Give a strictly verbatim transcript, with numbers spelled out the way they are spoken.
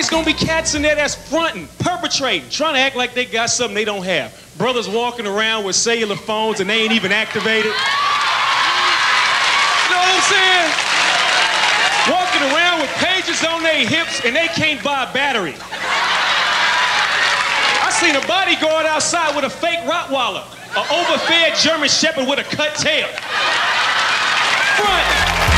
always gonna be cats in there that's fronting, perpetrating, trying to act like they got something they don't have. Brothers walking around with cellular phones and they ain't even activated. You know what I'm saying? Walking around with pages on their hips and they can't buy a battery. I seen a bodyguard outside with a fake Rottweiler, an overfed German Shepherd with a cut tail. Front.